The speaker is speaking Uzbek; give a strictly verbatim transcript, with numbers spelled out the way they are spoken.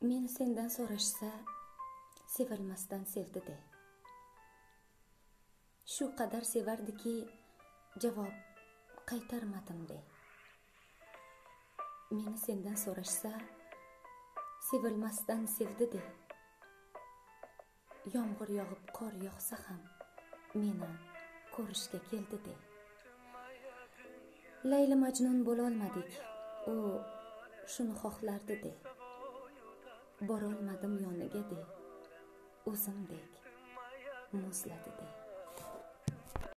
Meni sendan so'rashsa, sevilmasdan sevdi de. Shu qadar sevardiki, javob qaytarmadim de. Meni sendan so'rashsa, sevilmasdan sevdi de. Yomg'ir yog'ib qor yog'sa ham meni ko'rishga keldi de. Layli Majnun bo'la olmadik, u shuni xohlardi de. Bora olmadim yoniga de, o'zimdek muzladi de.